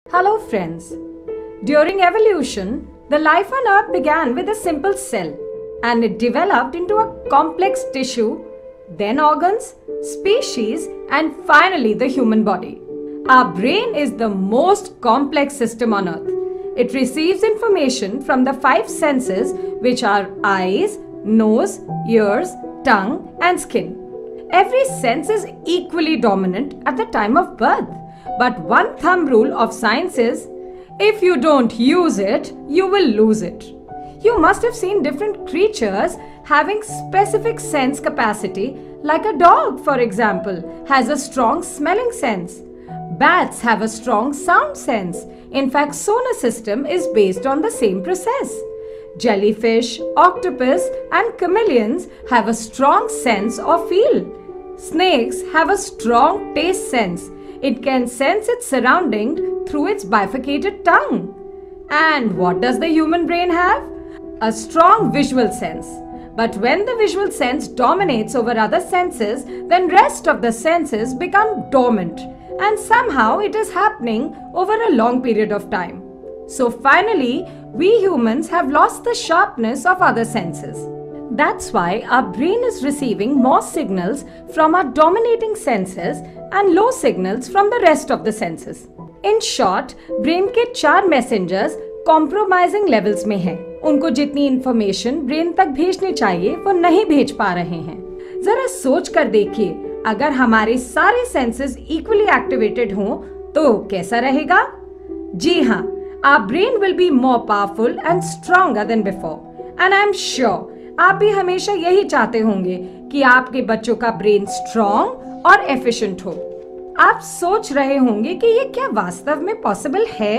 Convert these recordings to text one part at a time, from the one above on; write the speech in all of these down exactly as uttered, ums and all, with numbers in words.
Hello friends. During evolution, the life on Earth began with a simple cell and it developed into a complex tissue, then organs, species, and finally the human body. Our brain is the most complex system on Earth. It receives information from the five senses, which are eyes, nose, ears, tongue, and skin. Every sense is equally dominant at the time of birth. But one thumb rule of science is, if you don't use it, you will lose it. You must have seen different creatures having specific sense capacity, like a dog, for example, has a strong smelling sense. Bats have a strong sound sense. In fact, sonar system is based on the same process. Jellyfish, octopus, and chameleons have a strong sense of feel. Snakes have a strong taste sense. It can sense its surrounding through its bifurcated tongue. And what does the human brain have? A strong visual sense. But when the visual sense dominates over other senses, then rest of the senses become dormant. And somehow it is happening over a long period of time. So finally, we humans have lost the sharpness of other senses. That's why our brain is receiving more signals from our dominating senses and low signals from the rest of the senses. In short, brain के चार messengers compromising levels में हैं. उनको जितनी information brain तक भेजनी चाहिए वो नहीं भेज पा रहे हैं. जरा सोच कर देखिए, अगर हमारे सारे senses equally activated हों तो कैसा रहेगा? जी हाँ, our brain will be more powerful and stronger than before. And I'm sure आप भी हमेशा यही चाहते होंगे कि आपके बच्चों का ब्रेन स्ट्रॉन्ग और एफिशिएंट हो. आप सोच रहे होंगे कि ये क्या वास्तव में पॉसिबल है?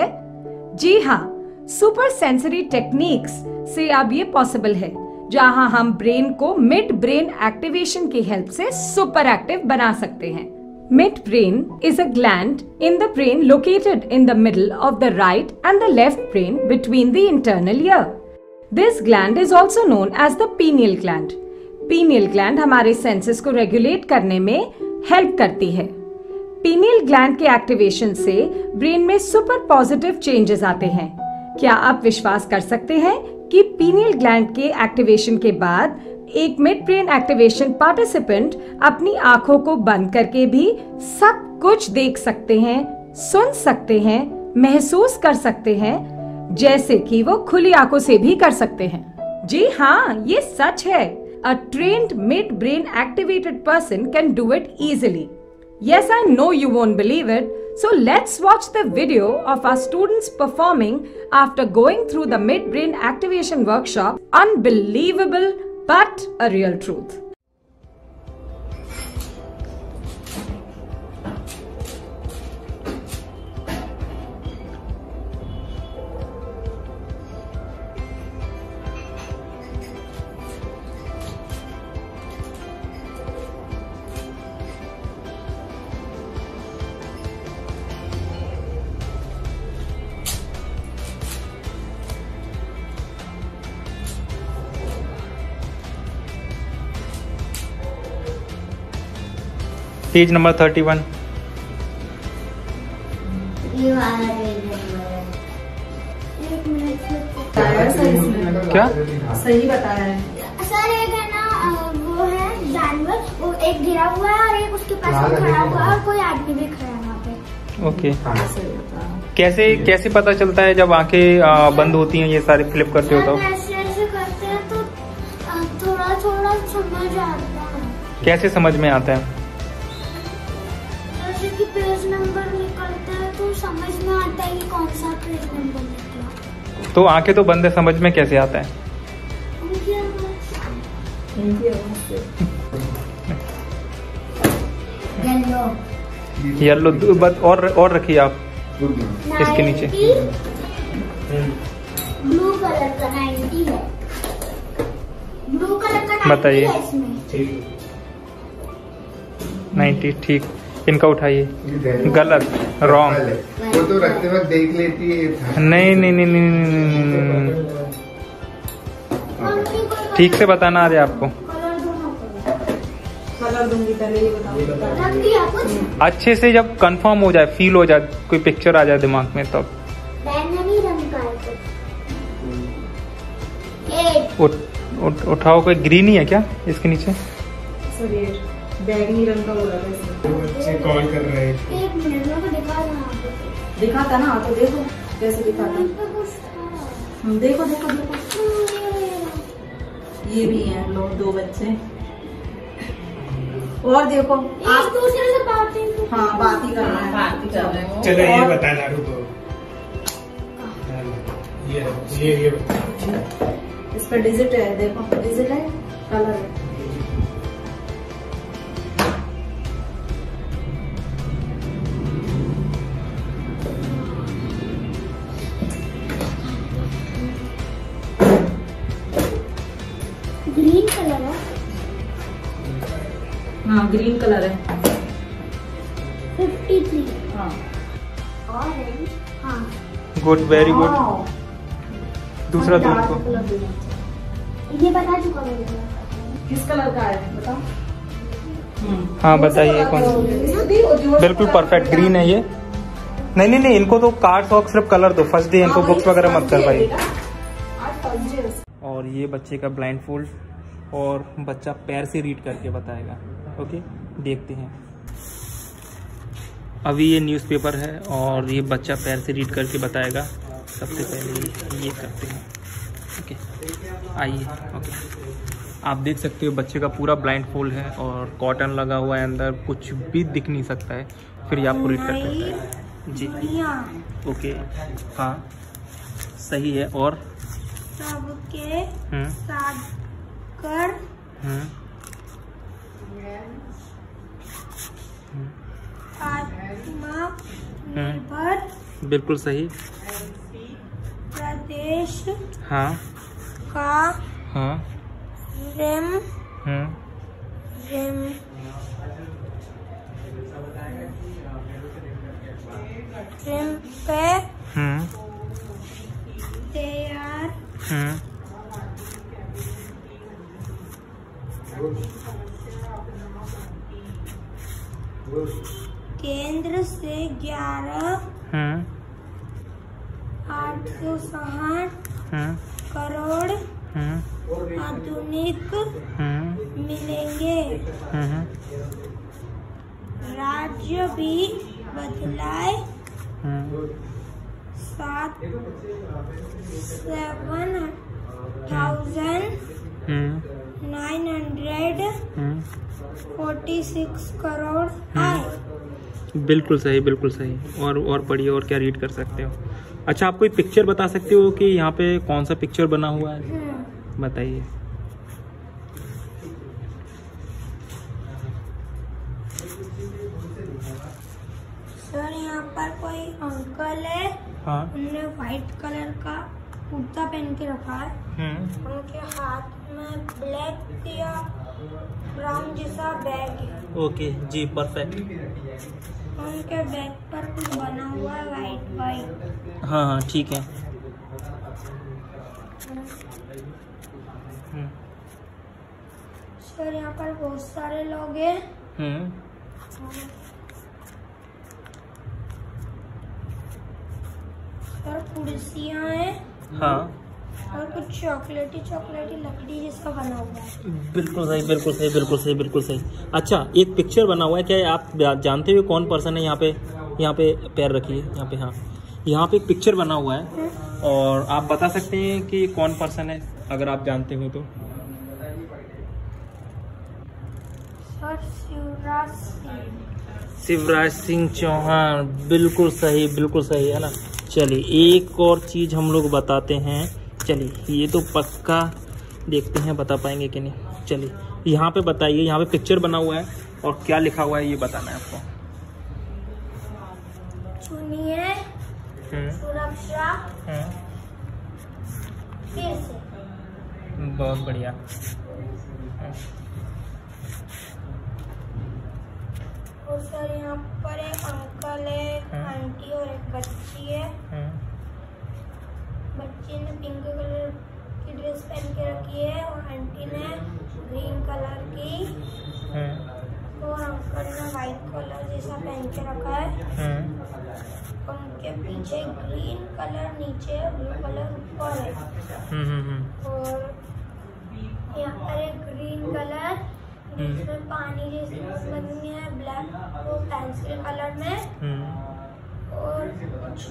जी हाँ, सुपर सेंसरी टेक्निक्स से अब ये पॉसिबल है, जहां हम ब्रेन को मिड ब्रेन एक्टिवेशन की हेल्प से सुपर एक्टिव बना सकते हैं. Mid brain is a gland in the brain located in the middle of the right and the left brain between the internal ear. This gland is also known as the pineal gland. Pineal gland हमारे senses को regulate करने में help करती है. Pineal gland के activation से brain में super positive changes आते हैं. क्या आप विश्वास कर सकते हैं कि pineal gland के activation के बाद एक mid brain activation participant अपनी आंखों को बंद करके भी सब कुछ देख सकते हैं, सुन सकते हैं, महसूस कर सकते हैं, जैसे कि वो खुली आंखों से भी कर सकते हैं. जी हाँ, ये सच है. A trained mid-brain activated person can do it easily. Yes, I know you won't believe it. So let's watch the video of our students performing after going through the mid-brain activation workshop. Unbelievable, but a real truth. Page number thirty one. क्या सही बताया है sir? एक है ना, वो है जानवर, वो एक गिरा हुआ है और एक उसके पास में खड़ा हुआ है और कोई आदमी भी खड़ा है वहाँ पे. ओके. कैसे कैसे पता चलता है जब आंखें बंद होती हैं, ये सारे फ्लिप करते हो तो? ऐसे ऐसे करते हैं तो थोड़ा थोड़ा समझ आता है. कैसे समझ में आता है? जैसे कि पेज नंबर निकलता है तो समझ में आता है कि कौन सा पेज नंबर निकला. तो आंखें तो बंद है, समझ में कैसे आता है? येलो येलो बस. और और रखिए आप इसके नीचे. ब्लू कलर का नाइन्टी है. ब्लू कलर का बताइए. नाइन्टी. ठीक. इनका उठाइए. गलत, रॉन्ग. वो तो रखते वक्त देख लेती है. नहीं नहीं नहीं नहीं. ठीक से बताना आ रहा है आपको. कलर दूंगी, पहले ये बताओ। रख दिया कुछ? अच्छे से जब कंफर्म हो जाए, फील हो जाए, कोई पिक्चर आ जाए दिमाग में तब। बैंगनी रंग का है कुछ। एक उठ, उठ, उठाओ। कोई ग्रीन ही है क्या इसके नीचे? सर ये बैगनी रंग का बोला था। बच्चे कॉल कर रहे हैं। एक मिनट में तो दिखा रहा दिखा था ना, तो देखो कैसे दिखा था। हूँ। देखो देखो देखो, ये भी हैं लोग, दो बच्चे। और देखो एक दूसरे से बातें। हाँ बात ही कर रहे हैं, बात ही कर रहे हैं। चलो ये और- बता दारू को। ये ये ये बता। इस पर डिजिट है, देखो डिजिट है, कलर है। ग्रीन कलर है। हाँ ग्रीन कलर है। Fifty three. हाँ ऑरेंज। हाँ गुड, वेरी गुड। हाँ। दूसरा डार्क दोस्त को कलर देना। ये बता चुका मैंने। किस कलर का है बताओ। हाँ बताइए कौन सा? बिल्कुल परफेक्ट ग्रीन है ये। नहीं नहीं नहीं, इनको तो कार्ड्स और सिर्फ कलर दो फर्स्ट डे, इनको बुक्स वगैरह मत कर भाई। और ये बच्चे का ब्लाइंड फोल्ड, और बच्चा पैर से रीड करके बताएगा। ओके देखते हैं। अभी ये न्यूज़पेपर है और ये बच्चा पैर से रीड करके बताएगा। सबसे पहले ये करते हैं। ओके आइए। ओके आप देख सकते हो बच्चे का पूरा ब्लाइंड फोल्ड है और कॉटन लगा हुआ है, अंदर कुछ भी दिख नहीं सकता है, फिर ये आपको रीड कर सकता है जी। ओके हाँ सही है। और सबके हम्म साथ कर हम्म आत्मनिर्भर बिल्कुल सही। प्रदेश हाँ का हाँ रिम हम्म रिम रिम पे हम्म तैयार हम्म केंद्र से ग्यारह हम्म आठ सौ साठ हम्म करोड़ हम्म आधुनिक हम्म मिलेंगे। हम्म राज्य भी बदलाए हम्म सात seven thousand hmm nine hundred hmm forty six crore आए। बिल्कुल सही, बिल्कुल सही। और और पढ़िए, और क्या रीड कर सकते हो? अच्छा आप कोई पिक्चर बता सकते हो कि यहाँ पे कौन सा पिक्चर बना हुआ है? हम्म, बताइए। सर यहाँ पर कोई अंकल है, हाँ उन्होंने व्हाइट कलर का कुर्ता पहन के रखा है। हम्म उनके हाथ में ब्लैक या ब्राउन जैसा बैग है। Okay ji perfect. उनके बैग पर कुछ बना हुआ है व्हाइट व्हाइट। हाँ हाँ ठीक है। हम्म सर यहाँ पर बहुत सारे लोग हैं। हम्म सर कुर्सियाँ हैं हाँ और कुछ चॉकलेटी चॉकलेटी लकड़ी जैसा बना हुआ है। बिल्कुल सही, बिल्कुल सही, बिल्कुल सही, बिल्कुल सही। अच्छा एक पिक्चर बना हुआ है, क्या आप जानते हो कौन पर्सन है? यहाँ पे यहाँ पे पैर रखिए, यहाँ पे। हाँ यहाँ पे एक पिक्चर बना हुआ है और आप बता सकते हैं कि कौन पर्सन है अगर आप जानते हो तो? सर शिवराज सिंह। शिवराज सिंह चौहान, बिल्कुल सही, बिल्कुल सही है ना। चलिए एक और चीज हम लोग बताते हैं। चलिए ये तो पक्का देखते हैं बता पाएंगे कि नहीं। चलिए यहाँ पे बताइए, यहाँ पे पिक्चर बना हुआ है और क्या लिखा हुआ है ये बताना है आपको। सुनिए हम्म सुरक्षा हम्म फिर से। बहुत बढ़िया। और सर यहाँ पर एक अंकल है, एक हम्म। आंटी और एक बच्ची है। हम्म बच्ची ने पिंक कलर की ड्रेस पहन के रखी है और आंटी ने ग्रीन कलर की। हम्म और अंकल ने व्हाइट कलर जैसा पहन के रखा है। उनके पीछे ग्रीन कलर नीचे है, ब्लू कलर ऊपर है। और यहाँ पर एक ग्रीन कलर जिसमें पानी जैसी बनी है, ब्लैक वो पेंसिल कलर में। और कुछ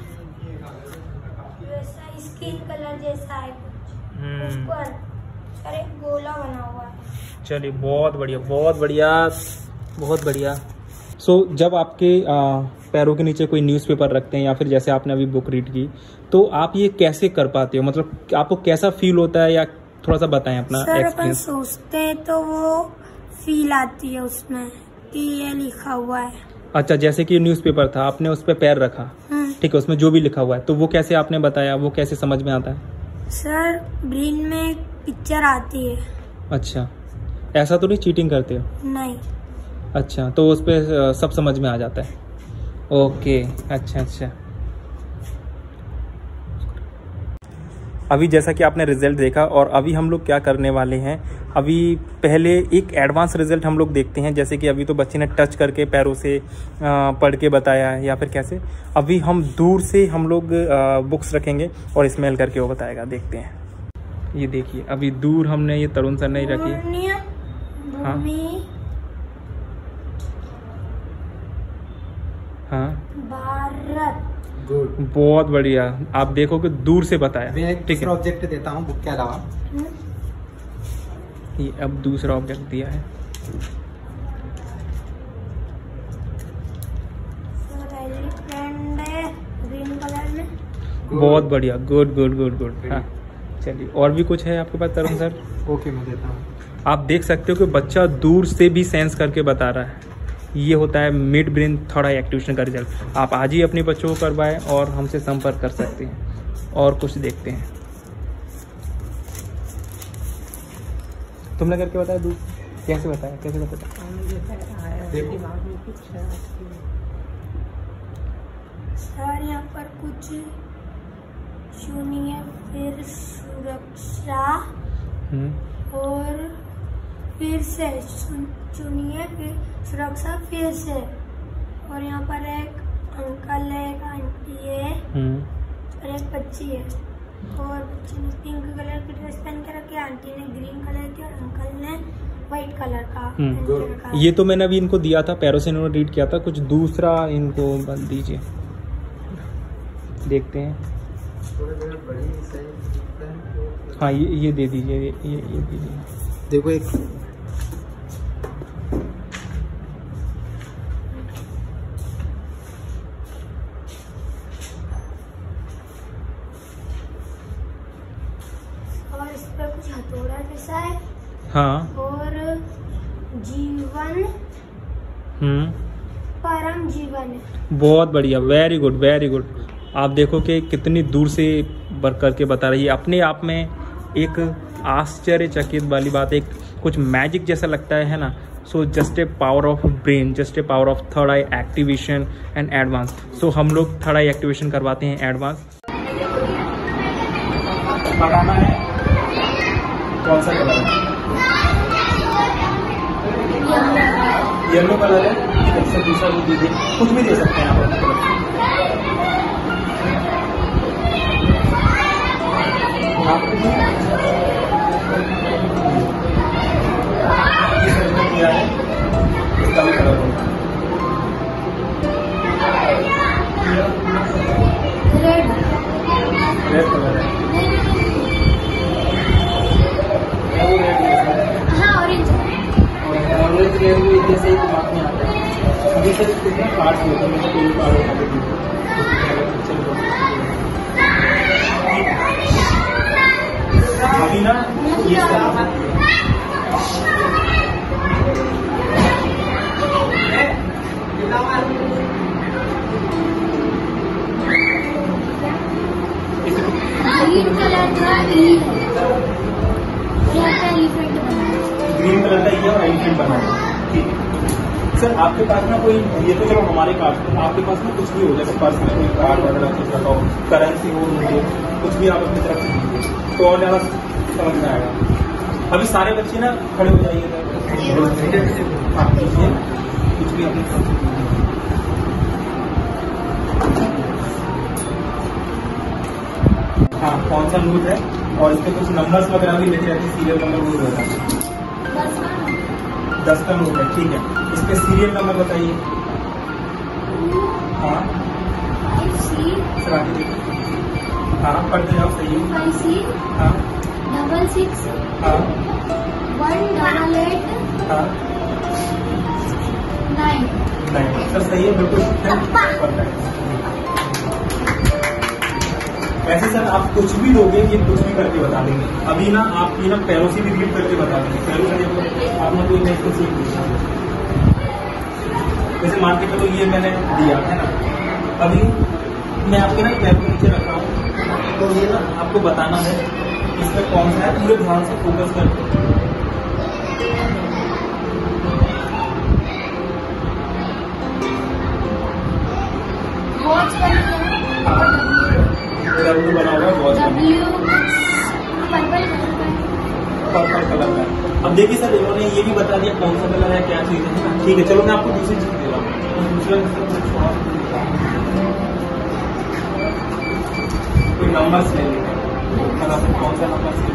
वैसा स्किन कलर जैसा है कुछ ऊपर, और एक गोला बना हुआ है। चलिए बहुत बढ़िया, बहुत बढ़िया, बहुत बढ़िया। सो so, जब आपके आ, पैरों के नीचे कोई न्यूज़पेपर रखते हैं या फिर जैसे आपने अभी बुक रीड की, तो आप ये कैसे कर पाते हो? मतलब आपको कैसा फील होता है, या थोड़ा सा बताएं अपना एक्सपीरियंस। सोचते हैं तो वो फील आती है उसमें कि ये लिखा हुआ है। अच्छा, जैसे कि न्यूज़पेपर था, आपने उस पर पैर रखा, ठीक है, उसमें जो भी लिखा हुआ है, तो वो कैसे आपने बताया, वो कैसे समझ में आता है? सर ब्रेन में पिक्चर आती है। अच्छा, ऐसा तो नहीं चीटिंग करते हो? नहीं। अच्छा, तो उस पर सब समझ में आ जाता है। ओके, अच्छा अच्छा। अभी जैसा कि आपने रिजल्ट देखा, और अभी हम लोग क्या करने वाले हैं, अभी पहले एक एडवांस रिजल्ट हम लोग देखते हैं। जैसे कि अभी तो बच्चे ने टच करके पैरों से पढ़ के बताया है, या फिर कैसे। अभी हम दूर से हम लोग बुक्स रखेंगे और स्मेल करके वो बताएगा। देखते हैं। ये देखिए, अभी दूर हमने ये तरुण सर ने रखी। हाँ हाँ, भारत। गुड, बहुत बढ़िया। आप देखो कि दूर से बताया। मैं एक दूसरा ऑब्जेक्ट देता हूँ बुक के अलावा। ये अब दूसरा ऑब्जेक्ट दिया है। ग्रीन कलर में। बहुत बढ़िया, गुड गुड गुड गुड। हाँ चलिए, और भी कुछ है आपके पास तरुण सर? ओके, मैं देता हूँ। आप देख सकते हो कि बच्चा दूर से भी सेंस करके बता रहा है। ये होता है mid brain third eye activation का रिजल्ट। आप आज ही अपने बच्चों को करवाएं और हमसे संपर्क कर सकते हैं। और कुछ देखते हैं। तुमने करके बताया, दूर कैसे बताया, कैसे बताया? सर यहाँ पर कुछ चुनिए, फिर सुरक्षा, और फिर से चुनिए, फिर सुरक्षा, फिर से। और यहाँ पर एक अंकल है, एक आंटी है, और एक बच्ची है। और बच्ची ने पिंक कलर की ड्रेस पहन के रखी, आंटी ने ग्रीन कलर की, और अंकल ने व्हाइट कलर का पहन के रखा। ये तो मैंने अभी इनको दिया था, पैरों से इन्होंने रीड किया था। कुछ दूसरा इनको बंद दीजिए, देखते हैं। हाँ, ये ये दे दीजिए, ये ये ये दीजिए। देखो एक और इस पे कुछ हथौड़ा जैसा है। हाँ, और जीवन, हम्म, परम जीवन है। बहुत बढ़िया, वेरी गुड वेरी गुड। आप देखो कि कितनी दूर से बर करके बता रही है। अपने आप में एक आश्चर्यचकित वाली बात, एक कुछ मैजिक जैसा लगता है ना। So just a power of brain, just a power of third eye activation and advance. So हम लोग थर्ड आई एक्टिवेशन करवाते हैं एडवांस। बनाना है, कौन सा कलर है? येलो कलर है। इससे दूसरा भी दीजिए, कुछ भी दे सकते हैं आप अपनी तरफ से। किया है, इसका भी कलर होगा रेड, रेड कलर है। हाँ ऑरेंज। ऑरेंज रेड भी जैसे ही दिमाग में आता है। अभी सर कितने पार्ट होते हैं, मतलब कोई पार्ट होता है। अभी ना ये ग्रीन कलर का ई है, एलिफेंट बना है। ग्रीन कलर का ये और एलिफेंट बना है। ठीक है सर, आपके पास ना कोई, ये तो चलो हमारे पास, आपके पास ना कुछ भी हो, जैसे पर्स में कोई कार्ड वगैरह कुछ रखा हो, करेंसी हो, मुझे कुछ भी आप अपनी तरफ से दीजिए तो और ज़्यादा समझ में आएगा। अभी सारे बच्चे ना खड़े हो जाइए। हाँ, पूछिए, कुछ भी अपने हाँ कौन सा रूट है और इसके कुछ नंबर्स वगैरह भी लिखे रहते हैं, सीरियल नंबर वो रहता है। दस का नोट है, ठीक है। इसके सीरियल नंबर बताइए। हाँ सर आगे देखिए। हाँ पढ़ते जाओ, सही है। हाँ डबल सिक्स हाँ वन डबल एट हाँ नाइन। नहीं सर सही है, बिल्कुल परफेक्ट। ऐसे सर आप कुछ भी लोगे ये कुछ भी करके बता देंगे। अभी ना आप ये ना पैरों से भी रीड करके बता देंगे। पैरों से देखो आपने कोई मैं इसको सीख पूछा, जैसे मान के चलो ये मैंने दिया है ना, अभी मैं आपके ना पैर को नीचे रख रहा हूँ, तो ये ना आपको बताना है इसमें कौन सा है, पूरे ध्यान से फोकस करके। डब्ल्यू बना हुआ है वॉच पर्पल कलर का। अब देखिए सर इन्होंने ये भी बता दिया कौन सा कलर है, क्या चीज है। ठीक है चलो मैं आपको दूसरी चीज दे रहा हूँ। दूसरा कोई नंबर्स ले लेते हैं, कौन सा नंबर से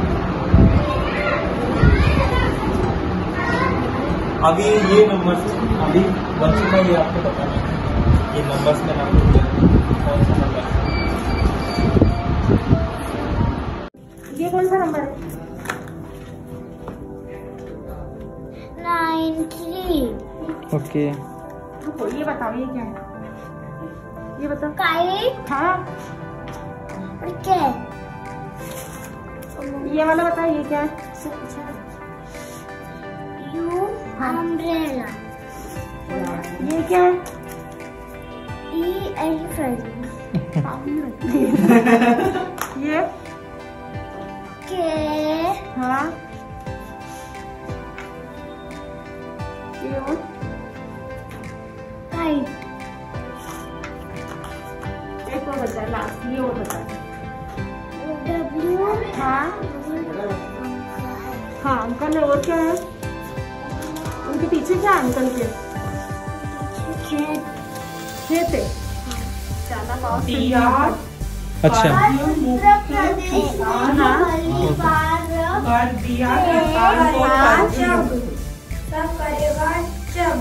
अभी ये नंबर अभी बच्चों का ये आपको पता है, ये नंबर्स में नाम कौन सा नंबर है, ये कौन सा नंबर है? Nine three. ओके रुको ये बताओ ये क्या है, ये बताओ। काइट हाँ और कैट। ये वाला बताओ ये क्या है? U umbrella. ये क्या है? E elephant. ये के हाँ ये वो काइट। एक और बचा लास्ट, ये वो बता। डब्ल्यू हाँ हाँ अंकल है, और क्या है उनके पीछे? क्या अंकल के खेत। खेत है। ज्यादा पास अच्छा आंध्र प्रदेश परिवार जब सब करेगा जब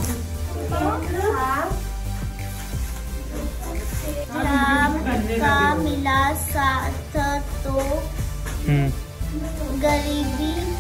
राम का मिला साथ तो हम्म गरीबी